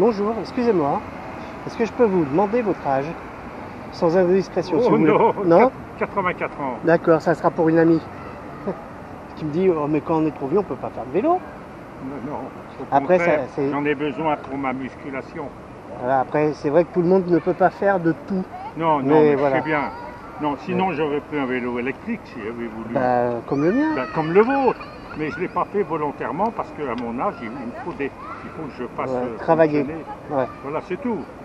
Bonjour, excusez-moi. Est-ce que je peux vous demander votre âge? Sans indiscrétion, si Oh vous voulez. non, Non 84 ans. D'accord, ça sera pour une amie. Qui me dit, oh, mais quand on est trop vieux, on peut pas faire de vélo. Non, au Après, contraire, c'est... j'en ai besoin pour ma musculation. Voilà, après, c'est vrai que tout le monde ne peut pas faire de tout. Non, Mais mais voilà. c'est bien. Non, sinon j'aurais pris un vélo électrique si j'avais voulu. Comme le mien. Comme le vôtre. Mais je ne l'ai pas fait volontairement parce qu'à mon âge, il faut que je fasse travailler. fonctionner. Ouais. Voilà, c'est tout.